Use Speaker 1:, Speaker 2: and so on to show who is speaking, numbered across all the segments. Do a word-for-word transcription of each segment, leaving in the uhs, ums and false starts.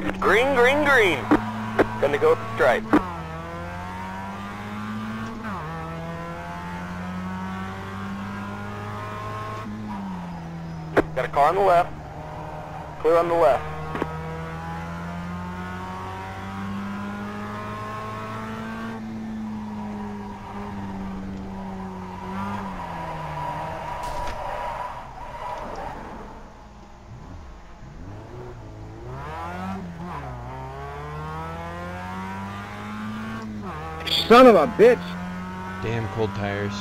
Speaker 1: Green, green, green. Gonna go with the stripe. Got a car on the left. Clear on the left.
Speaker 2: Son of a bitch!
Speaker 3: Damn cold tires.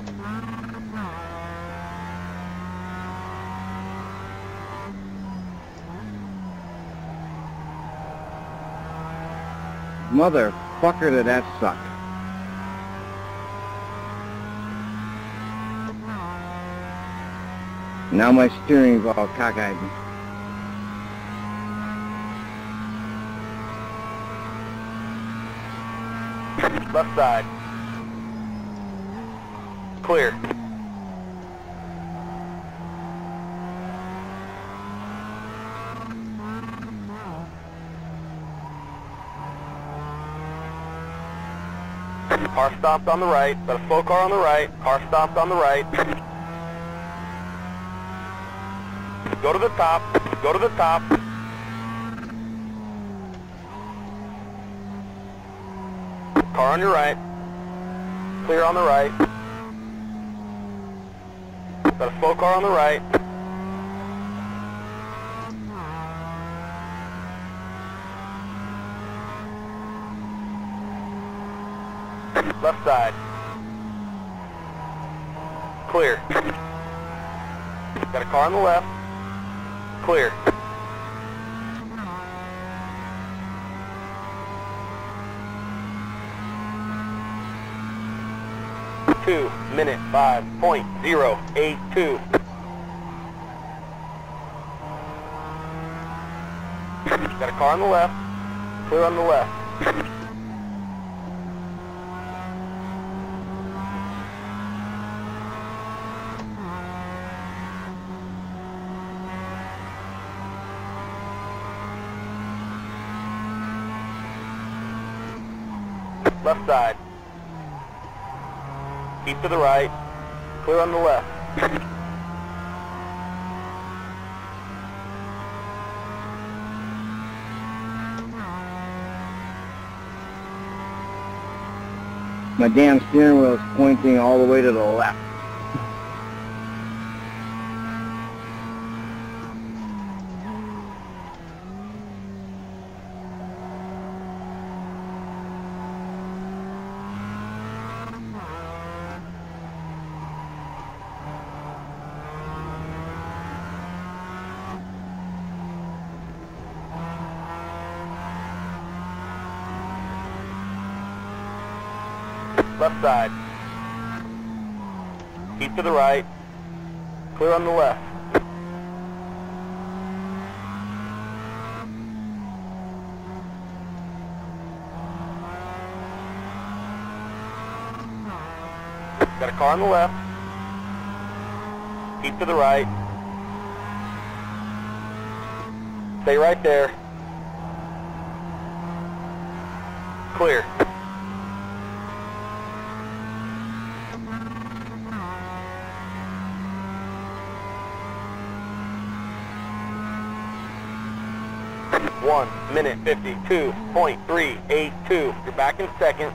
Speaker 2: Motherfucker, did that suck. Now my steering's all cockeyed.
Speaker 1: Left side. Clear. Car stopped on the right. Got a slow car on the right. Car stopped on the right. Go to the top. Go to the top. Car on your right. Clear on the right. Got a slow car on the right. Left side. Clear. Got a car on the left. Clear. Two minute five point zero eight two. Got a car on the left. Clear on the left. Left side. Keep to the right. Clear on the left.
Speaker 2: My damn steering wheel is pointing all the way to the left.
Speaker 1: Left side. Keep to the right. Clear on the left. Got a car on the left. Keep to the right. Stay right there. Clear. One minute fifty-two point three eight two. You're back in second.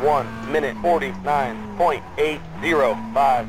Speaker 1: one minute forty-nine point eight zero five.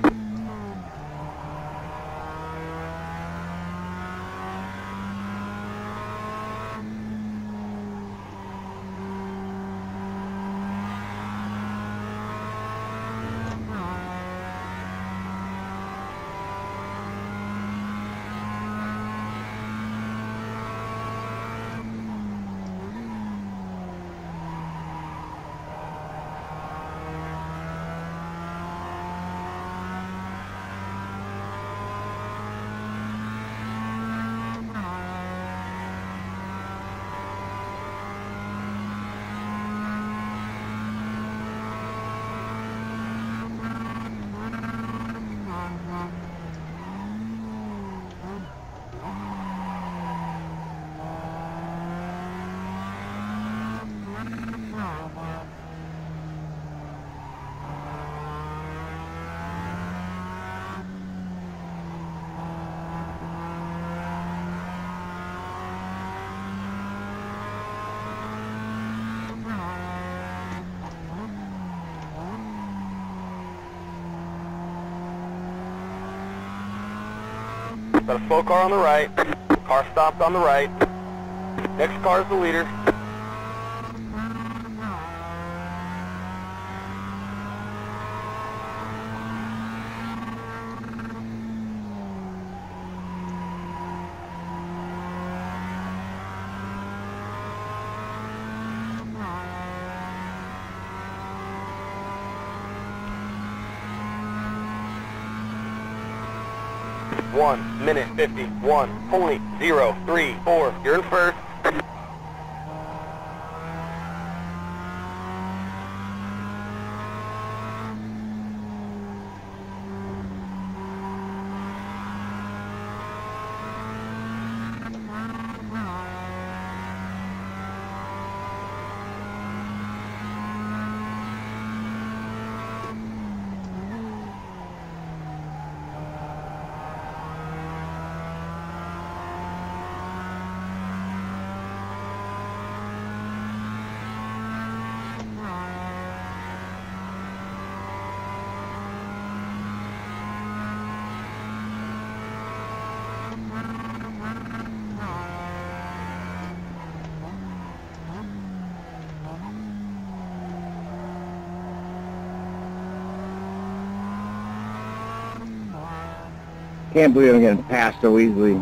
Speaker 1: Got a slow car on the right. Car stopped on the right. Next car is the leader. One minute fifty-one point zero three four. You're in first.
Speaker 2: Can't believe I'm getting passed so easily.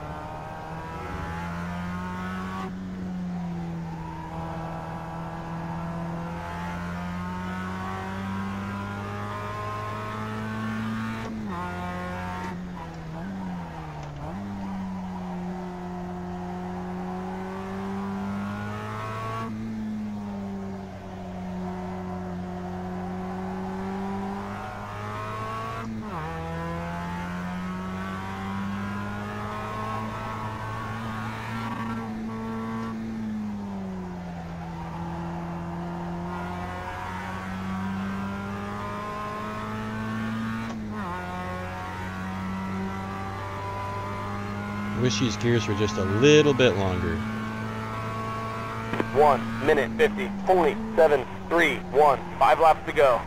Speaker 3: Wish these gears were just a little bit longer.
Speaker 1: One minute fifty point seven three one. Five laps to go.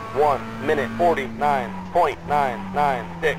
Speaker 1: one minute forty-nine point nine nine six.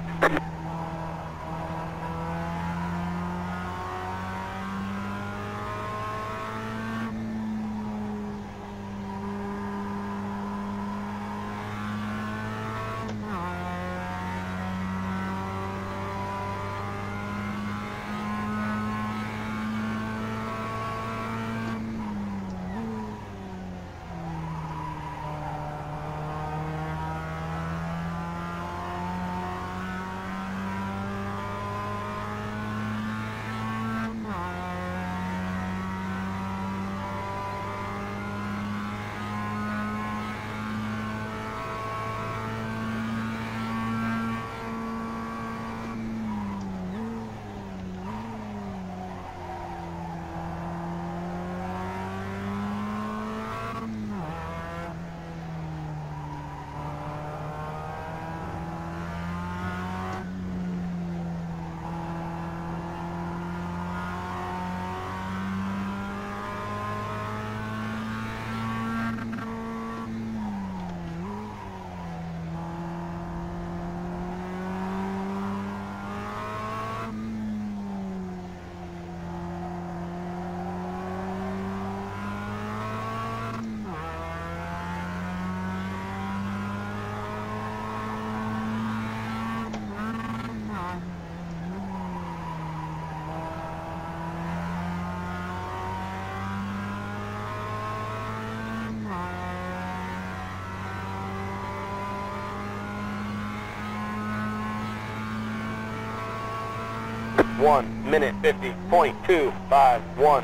Speaker 1: one minute fifty point two five one.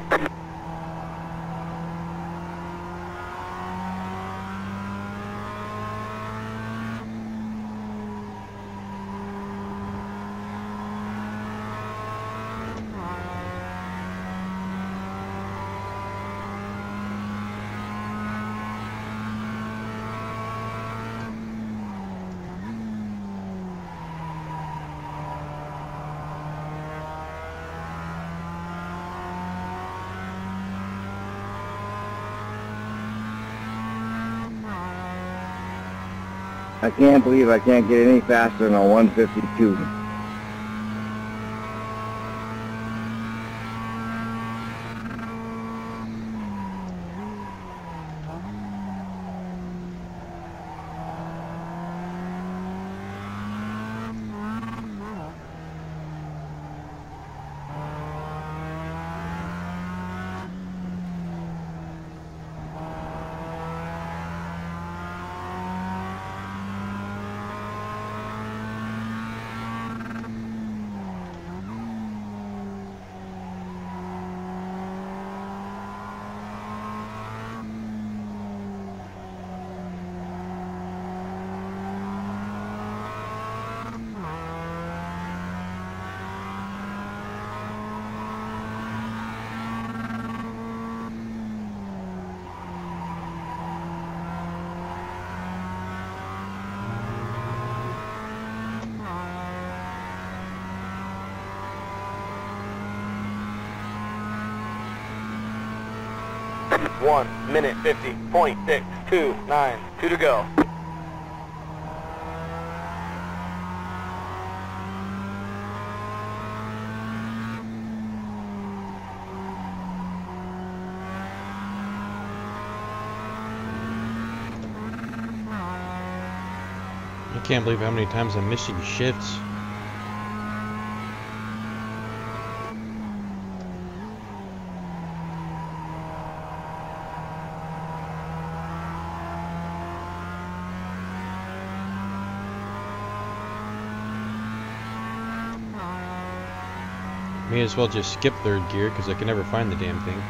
Speaker 2: I can't believe I can't get any faster than a one fifty-two.
Speaker 1: one minute fifty point six two nine. Two to go.
Speaker 3: I can't believe how many times I'm missing shifts. May as well just skip third gear because I can never find the damn thing.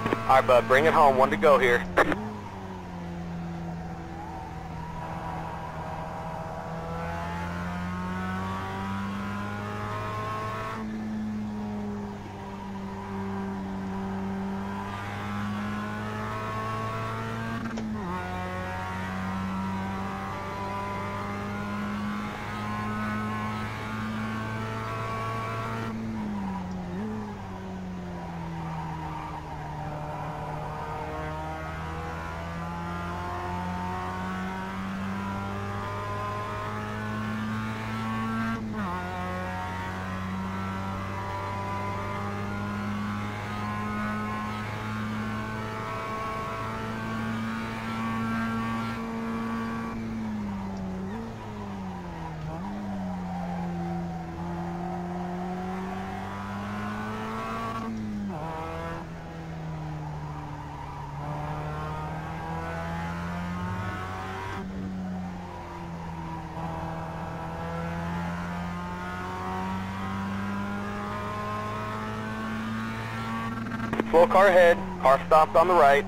Speaker 1: All right, bud, bring it home. One to go here. Slow car ahead. Car stopped on the right.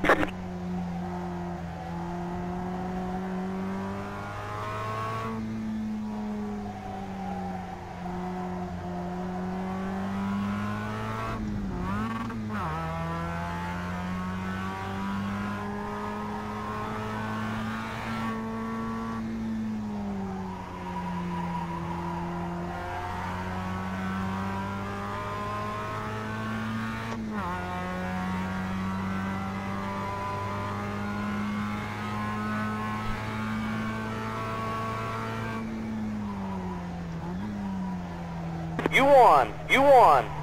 Speaker 1: You won! You won!